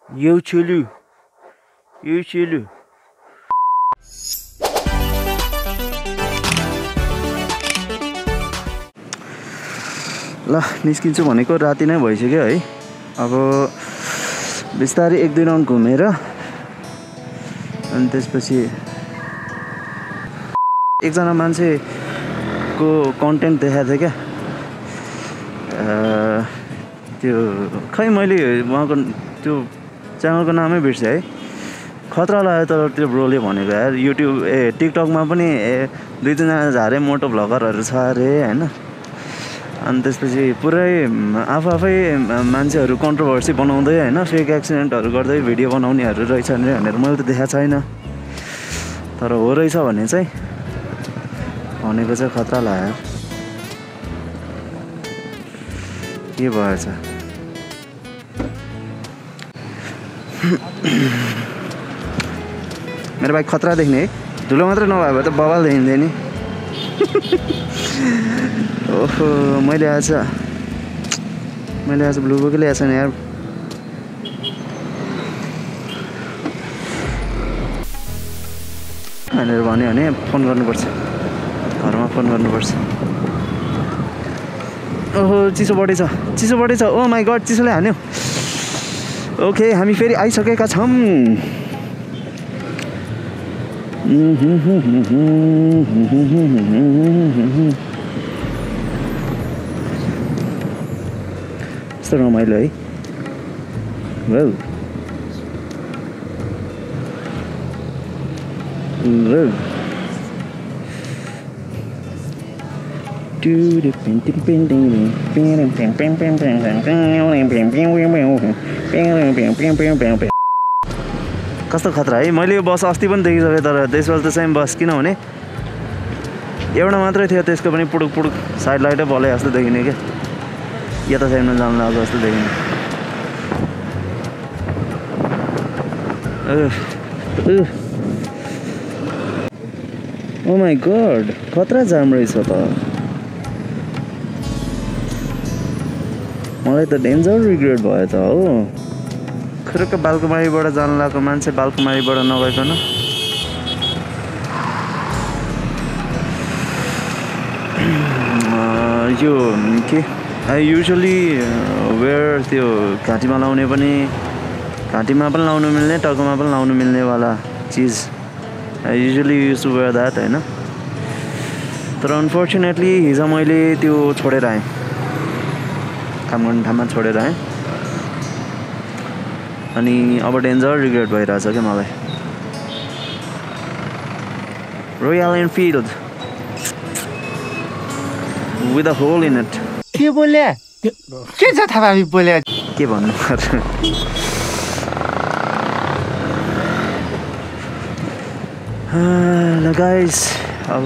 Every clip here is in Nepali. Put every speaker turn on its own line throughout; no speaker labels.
You chulu. You chulu. ल निस्किन्छु भनेको राति नै भइसक्यो है। अब बिस्तारै 1-2 राउन्ड घुमेर अनि त्यसपछि एकजना मान्छेको कन्टेन्ट देखाएको थियो क्या। त्यो खै मैले उहाँको त्यो च्यानलको नामै बिर्सेँ है। खतरा लाग्यो तर त्यो ब्रोले भनेको यार युट्युब टिकटकमा पनि 2-3 जना झारे मोटो भ्लगरहरू छ अरे हैन। अनि त्यसपछि पुरै आफै मान्छेहरू कन्ट्रोभर्सी बनाउँदै हैन फेक एक्सिडेन्टहरू गर्दै भिडियो बनाउनेहरू रहेछ भनेर मैले त देखाएको छैन। तर हो रहेछ भने चाहिँ भनेको चाहिँ खतरा लाग्यो। के भएछ मेरो बाइक खतरा देख्ने है। धुलो मात्रै नभए भए त बवाल देखिन्थ्यो नि। ओहो मैले आज ब्लु बुकै ल्याएको छैन यार। भनेर भन्यो भने फोन गर्नुपर्छ, घरमा फोन गर्नुपर्छ। ओहो चिसो बढेछ ओ माई गड चिसोले हान्यो। ओके हामी फेरि आइसकेका छौँ। यस्तो रमाइलो है। वाउ कस्तो खतरा है। मैले यो बस अस्ति पनि देखिसकेँ तर त्यसबाट त सेम बस किनभने एउटा मात्रै थियो, त्यसको पनि पुडुक पुडुक साइड लाइटै बले जस्तो देखिने क्या। यता साइडमा जानु लाग्यो जस्तो देखिने। ओ माई गड खतरा जाम रहेछ त। मलाई त डेन्जर रिग्रेट भयो त हो। खुरुक्क बालकुमारीबाट जानु लागेको मान्छे बालकुमारीबाट नगइकन यो के आई युजुअली वेयर त्यो घाँटीमा लाउने पनि लाउनु मिल्ने टाउकोमा पनि लाउनु मिल्ने वाला चिज I usually use to wear that हैन। तर अनफर्चुनेटली हिजो मैले त्यो छोडेर आएँ, काम गर्ने ठाउँमा छोडेर आएँ। अनि अब डेन्जर रिग्रेट भइरहेछ क्या मलाई। Royal Enfield with a hole in it.
के बोले के छ थाहा बोले
के भन्नु ल गाइस अब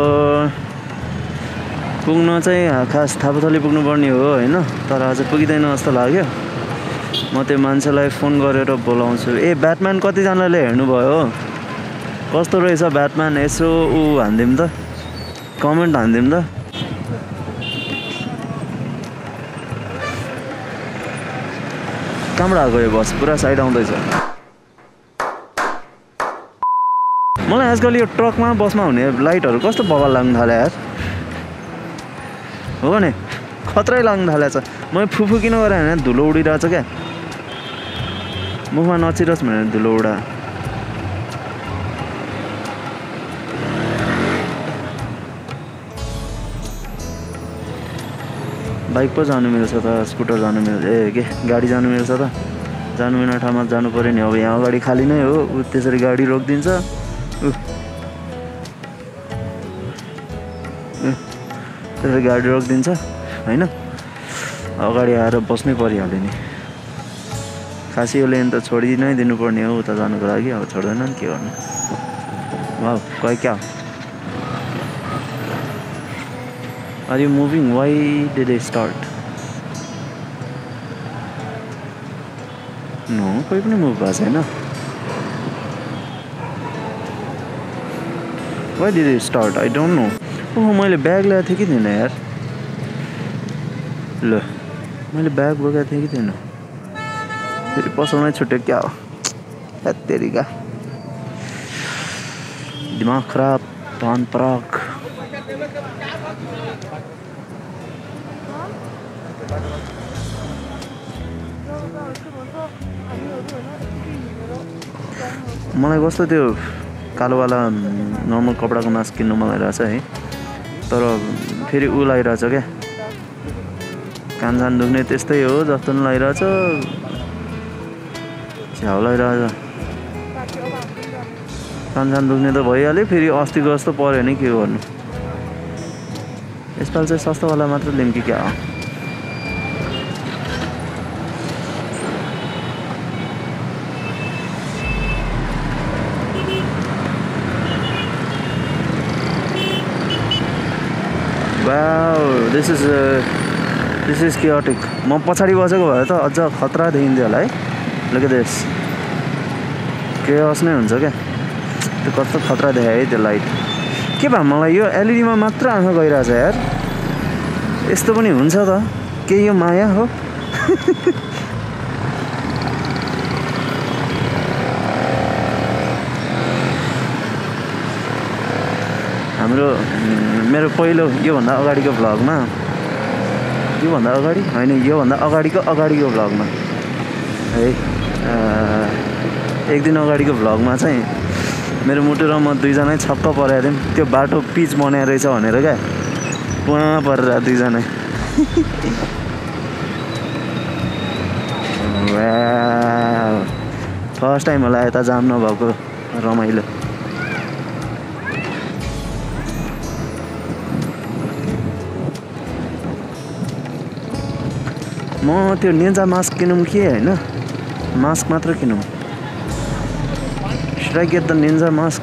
पुग्न चाहिँ खास थापाथली पुग्नु पर्ने हो हैन। तर आज पुगिँदैन जस्तो लाग्यो। म त्यो मान्छेलाई फोन गरेर बोलाउँछु। ब्याटम्यान कतिजनाले हेर्नुभयो कस्तो रहेछ ब्याटम्यान यसो हान्दिउँ त कमेन्ट हान्दिउँ त। कहाँबाट आएको यो बस पुरा साइड आउँदैछ। मलाई आजकल यो ट्रकमा बसमा हुने लाइटहरू कस्तो बवाल लाग्नु थाल्यो यार। हो नि खतरै लाग्नु थालेछ। मैले फुफु किन गरेँ होइन धुलो उडिरहेछ क्या। मुखमा नचिरोस् भनेर धुलो उडा। बाइक पो जानु मिल्छ त स्कुटर जानु मिल्छ के गाडी जानु मिल्छ त। जानु मिल्ने ठाउँमा जानु पऱ्यो नि। अब यहाँ अगाडि खाली नै हो त्यसरी गाडी रोकिदिन्छ त्यसरी गाडी रोकिदिन्छ होइन। अगाडि आएर बस्नै परिहाल्यो नि। खासै यो लेन त छोडि नै दिनुपर्ने हो उता जानुको लागि। अब छोड्दैन नि के गर्नु। वाउ क्या Are you moving? Why did they start? No, कोही पनि मुभ भएको छैन। Why did they start? I don't know. ओह मैले ब्याग ल्याएको थिएँ कि थिएन यार। ल मैले ब्याग बोकाएको थिएँ कि थिएन। फेरि पसल नै छुट्यो क्या हो तेरिका दिमाग खराब पान पराग मलाई कस्तो त्यो कालोवाला नर्मल कपडाको मास्क किन्नु मन लागिरहेछ है तर फेरि उ लागिरहेछ क्या कान दुख्ने त्यस्तै हो जस्तो पनि लागिरहेछ झ्याउ लागिरहेछ कान दुख्ने त भइहाल्यो फेरि अस्तिको जस्तो पऱ्यो नि के गर्नु यसपालि चाहिँ सस्तोवाला मात्र लिउँ कि क्या हो Wow, this is chaotic. म पछाडि बसेको भए त अझ खतरा देखिन्थ्यो होला है Look at this. chaos नै हुन्छ क्या त्यो कस्तो खतरा देखायो है त्यो लाइट के भए मलाई यो एलइडी मा मात्र आँखा गइरहेछ यार यस्तो पनि हुन्छ त के यो माया हो हाम्रो मेरो पहिलो योभन्दा अगाडिको भ्लगमा योभन्दा अगाडि होइन योभन्दा अगाडिको भ्लगमा है एक दिन अगाडिको भ्लगमा चाहिँ मेरो मुटु र म दुईजना छक्क परेको थियौँ त्यो बाटो पिच बनाएर रहेछ भनेर क्या पुहाँ परेर दुईजना फर्स्ट टाइम होला यता जाम नभएको रमाइलो म त्यो निन्जा मास्क किनौँ कि होइन मास्क मात्र किनौँ Should I get the ninja mask?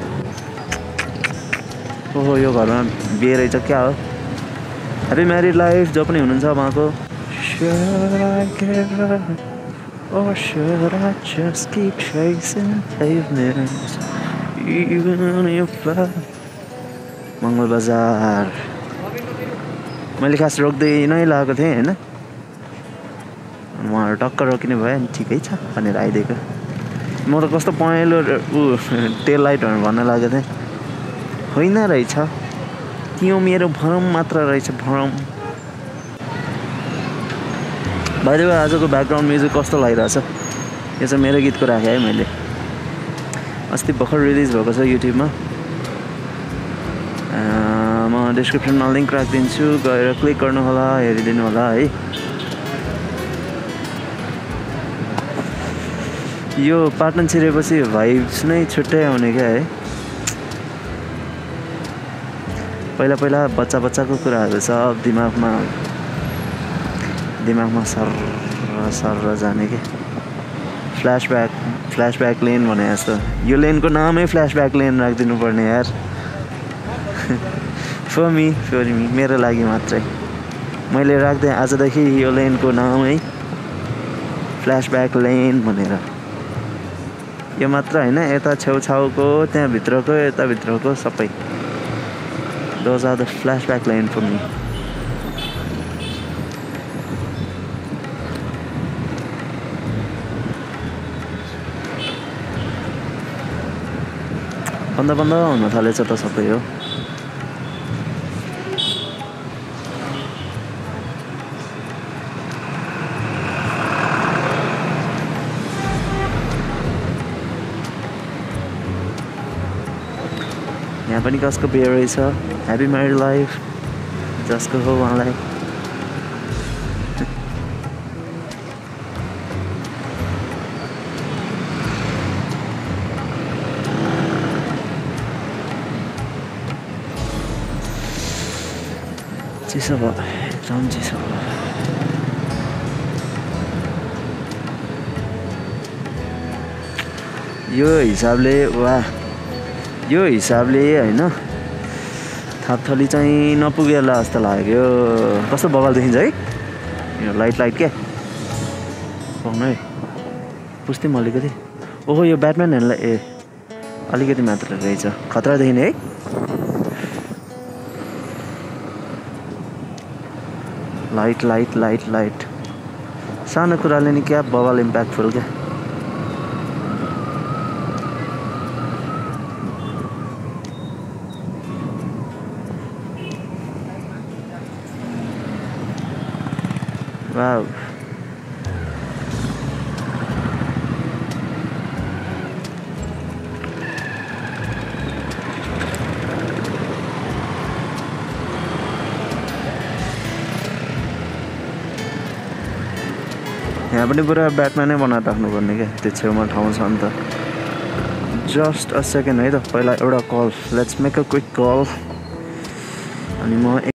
ओहो यो घरमा बिहे रहेछ क्या हो ह्याप्पी म्यारिड लाइफ जो पनि हुनुहुन्छ उहाँको Should I give up or should I just keep chasing pavements even if I मङ्गल बजार मैले खास रोक्दै नै लागेको थिएँ होइन उहाँहरू टक्क रोकिने भयो अनि ठिकै छ भनेर आइदिएको म त कस्तो पहेँलो टेल लाइटहरू भन्न लागेको थिएँ होइन रहेछ त्यो मेरो भरम मात्र रहेछ भरम बाइ द वे आजको ब्याकग्राउन्ड म्युजिक कस्तो लागिरहेछ यो चाहिँ मेरो गीतको राखेँ है मैले अस्ति भर्खर रिलिज भएको छ युट्युबमा म डिस्क्रिप्सनमा लिङ्क राखिदिन्छु गएर क्लिक गर्नु होला हेरिदिनु होला है यो पार्टनर छिरेपछि भाइब्स नै छुट्टै आउने क्या है पहिला पहिला बच्चाको कुराहरू सब दिमागमा सर जाने के फ्ल्यासब्याक लेन भने जस्तो यो लेनको नामै फ्ल्यासब्याक लेन राखिदिनु पर्ने यार फर मी मेरो लागि मात्रै मैले राख्दै आजदेखि यो लेनको नामै फ्ल्यासब्याक लेन भनेर यो मात्र होइन यता छेउछाउको त्यहाँभित्रको यताभित्रको सबै Those are the flashback lane for me. बन्द हुन थालेछ त सबै हो यहाँ पनि कसको बिहे रहेछ ह्याप्पी म्यारिड लाइफ जसको हो उहाँलाई चिसो भयो एकदम चिसो भयो यो हिसाबले होइन थापथली चाहिँ नपुगेला जस्तो लाग्यो कस्तो बवाल देखिन्छ है यो लाइट क्या पाउनु है पुस्थेँ म अलिकति ओहो यो ब्याटम्यानहरूलाई अलिकति मात्र रहेछ खतरा देखिने है लाइट सानो कुराले नि क्या बवाल इम्प्याक्टफुल क्या वाउ यहाँ पनि पुरा ब्याटम्यानै बनाएर राख्नुपर्ने क्या त्यो छेउमा ठाउँ छ नि त जस्ट अ सेकेन्ड है त पहिला एउटा call let's make a quick call अनि म